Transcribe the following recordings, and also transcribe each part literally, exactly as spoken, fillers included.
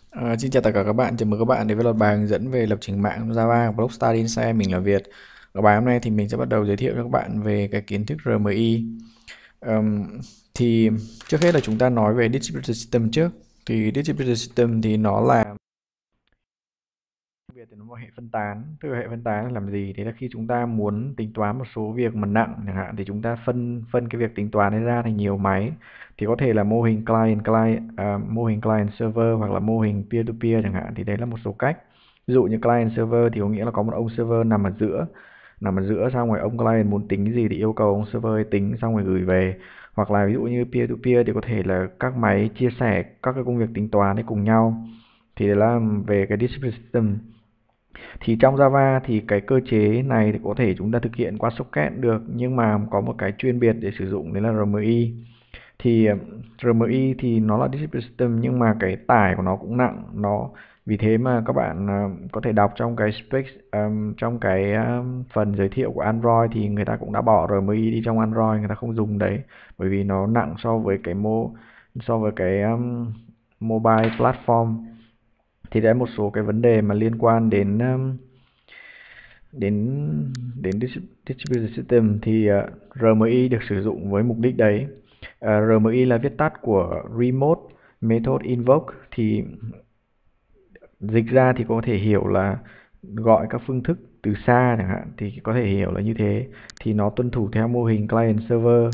Ờ, Xin chào tất cả các bạn, chào mừng các bạn đến với loạt bài hướng dẫn về lập trình mạng Java của Blockstar Insight. Mình là Việt. Ở bài hôm nay thì mình sẽ bắt đầu giới thiệu cho các bạn về cái kiến thức rờ em i. Ờm, thì trước hết là chúng ta nói về Distributed System trước. Thì Distributed System thì nó là Việc thì nó một hệ phân tán. Tức là hệ phân tán là làm gì? Thế là khi chúng ta muốn tính toán một số việc mà nặng chẳng hạn, thì chúng ta phân phân cái việc tính toán ấy ra thành nhiều máy. Thì có thể là mô hình client client à, mô hình client server hoặc là mô hình peer to peer chẳng hạn. Thì đấy là một số cách. Ví dụ như client server thì có nghĩa là có một ông server nằm ở giữa nằm ở giữa xong rồi ông client muốn tính gì thì yêu cầu ông server ấy tính xong rồi gửi về. Hoặc là ví dụ như peer to peer thì có thể là các máy chia sẻ các cái công việc tính toán ấy cùng nhau. Thì đấy là về cái distributed system. Thì trong Java thì cái cơ chế này thì có thể chúng ta thực hiện qua socket được, nhưng mà có một cái chuyên biệt để sử dụng đấy là rờ em i. Thì ờ, rờ em i thì nó là distributed system nhưng mà cái tải của nó cũng nặng. Nó vì thế mà các bạn ờ, có thể đọc trong cái spec, um, trong cái um, phần giới thiệu của Android thì người ta cũng đã bỏ rờ em i đi trong Android, người ta không dùng đấy bởi vì nó nặng so với cái mô so với cái um, mobile platform. Thì đấy một số cái vấn đề mà liên quan đến um, đến đến distributed system. Thì uh, rờ em i được sử dụng với mục đích đấy. uh, rờ em i là viết tắt của Remote Method Invoke. Thì dịch ra thì có thể hiểu là gọi các phương thức từ xa chẳng hạn, thì có thể hiểu là như thế. Thì nó tuân thủ theo mô hình client server.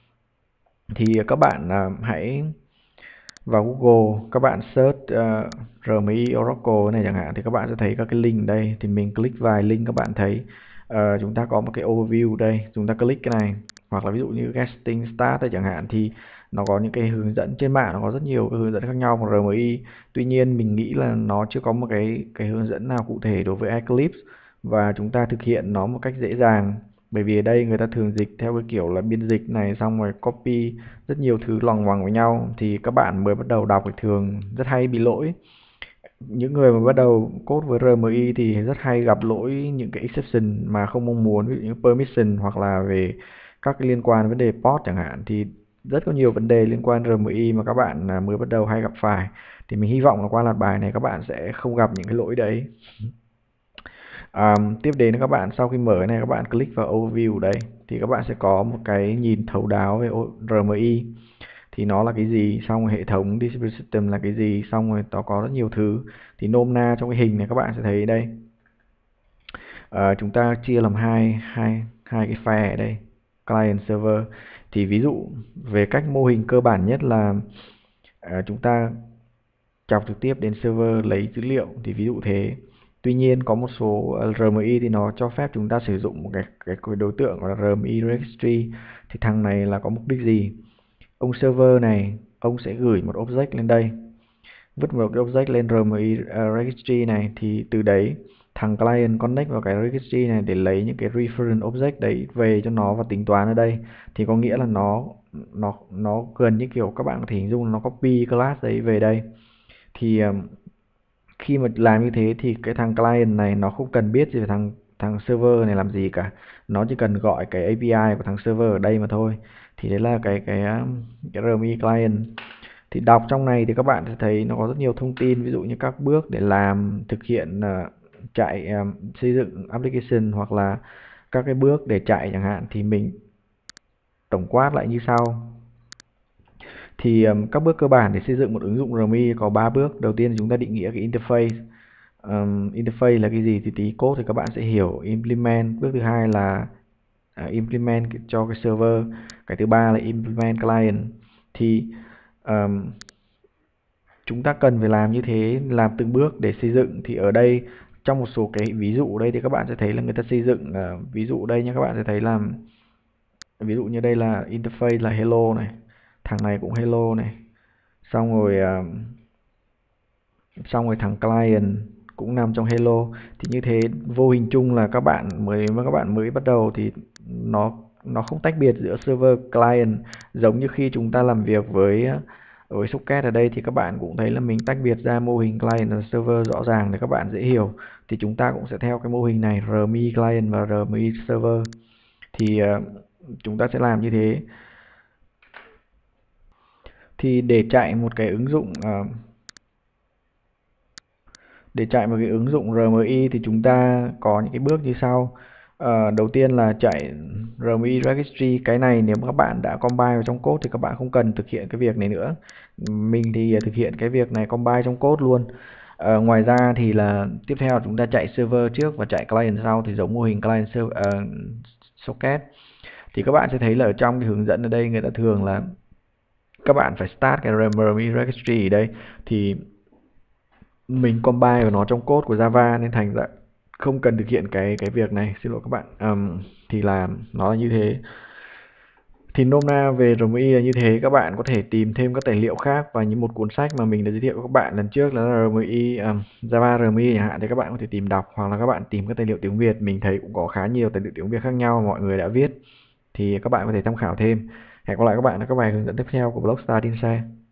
Thì các bạn uh, hãy vào Google, các bạn search uh, rờ em i Oracle này chẳng hạn, thì các bạn sẽ thấy các cái link đây. Thì mình click vài link, các bạn thấy uh, chúng ta có một cái overview đây, chúng ta click cái này. Hoặc là ví dụ như Getting Start đây chẳng hạn, thì nó có những cái hướng dẫn trên mạng, nó có rất nhiều cái hướng dẫn khác nhau của rờ em i. Tuy nhiên mình nghĩ là nó chưa có một cái cái hướng dẫn nào cụ thể đối với Eclipse và chúng ta thực hiện nó một cách dễ dàng. Bởi vì ở đây người ta thường dịch theo cái kiểu là biên dịch này xong rồi copy rất nhiều thứ loằng ngoằng với nhau, thì các bạn mới bắt đầu đọc thì thường rất hay bị lỗi. Những người mà bắt đầu code với rờ em i thì rất hay gặp lỗi những cái exception mà không mong muốn, ví dụ như permission hoặc là về các cái liên quan đến vấn đề port chẳng hạn. Thì rất có nhiều vấn đề liên quan rờ em i mà các bạn à, mới bắt đầu hay gặp phải. Thì mình hy vọng là qua loạt bài này các bạn sẽ không gặp những cái lỗi đấy. À, tiếp đến các bạn sau khi mở cái này, các bạn click vào overview đây thì các bạn sẽ có một cái nhìn thấu đáo về rờ em i. Thì nó là cái gì, xong rồi hệ thống distributed system là cái gì, xong rồi nó có rất nhiều thứ. Thì nôm na trong cái hình này các bạn sẽ thấy đây, à, chúng ta chia làm hai hai hai cái phe ở đây, client server. Thì ví dụ về cách mô hình cơ bản nhất là à, chúng ta chọc trực tiếp đến server lấy dữ liệu, thì ví dụ thế. Tuy nhiên có một số rờ em i thì nó cho phép chúng ta sử dụng một cái cái đối tượng gọi là rờ em i registry. Thì thằng này là có mục đích gì? Ông server này ông sẽ gửi một object lên đây, vứt một cái object lên rờ em i uh, registry này. Thì từ đấy thằng client connect vào cái registry này để lấy những cái reference object đấy về cho nó và tính toán ở đây. Thì có nghĩa là nó nó nó gần như kiểu các bạn có thể hình dung nó copy class đấy về đây. Thì um, khi mà làm như thế thì cái thằng client này nó không cần biết gì về thằng thằng server này làm gì cả, nó chỉ cần gọi cái a pê i của thằng server ở đây mà thôi. Thì đấy là cái cái um, cái rờ em i client. Thì đọc trong này thì các bạn sẽ thấy nó có rất nhiều thông tin, ví dụ như các bước để làm thực hiện uh, chạy um, xây dựng application hoặc là các cái bước để chạy chẳng hạn. Thì mình tổng quát lại như sau. Thì um, các bước cơ bản để xây dựng một ứng dụng rờ em i có ba bước. Đầu tiên là chúng ta định nghĩa cái interface. Um, interface là cái gì thì tí code thì các bạn sẽ hiểu. Implement, bước thứ hai là uh, implement cho cái server. Cái thứ ba là implement client. Thì um, chúng ta cần phải làm như thế, làm từng bước để xây dựng. Thì ở đây trong một số cái ví dụ đây thì các bạn sẽ thấy là người ta xây dựng uh, ví dụ đây nha, các bạn sẽ thấy là ví dụ như đây là interface là hello này, thằng này cũng hello này, xong rồi uh, xong rồi thằng client cũng nằm trong hello. Thì như thế vô hình chung là các bạn mới mà các bạn mới bắt đầu thì nó nó không tách biệt giữa server client. Giống như khi chúng ta làm việc với với socket ở đây thì các bạn cũng thấy là mình tách biệt ra mô hình client và server rõ ràng để các bạn dễ hiểu. Thì chúng ta cũng sẽ theo cái mô hình này, rờ em i client và rờ em i server. Thì uh, chúng ta sẽ làm như thế. Thì để chạy một cái ứng dụng uh, Để chạy một cái ứng dụng rờ em i thì chúng ta có những cái bước như sau. Ờ, đầu tiên là chạy rờ em i registry. Cái này nếu mà các bạn đã compile vào trong code thì các bạn không cần thực hiện cái việc này nữa. Mình thì thực hiện cái việc này compile trong code luôn. Ờ, ngoài ra thì là tiếp theo chúng ta chạy server trước và chạy client sau, thì giống mô hình client server, uh, socket. Thì các bạn sẽ thấy là ở trong cái hướng dẫn ở đây người ta thường là các bạn phải start cái rờ em i registry ở đây, thì mình compile của nó trong code của Java nên thành ra không cần thực hiện cái cái việc này, xin lỗi các bạn. um, thì là nó là như thế. Thì nôm na về rờ em i là như thế. Các bạn có thể tìm thêm các tài liệu khác, và như một cuốn sách mà mình đã giới thiệu với các bạn lần trước là rờ em i, um, Java rờ em i chẳng hạn, thì các bạn có thể tìm đọc, hoặc là các bạn tìm các tài liệu tiếng Việt. Mình thấy cũng có khá nhiều tài liệu tiếng Việt khác nhau mà mọi người đã viết, thì các bạn có thể tham khảo thêm. Hẹn gặp lại các bạn ở các bài hướng dẫn tiếp theo của Blockstar Tin Xe.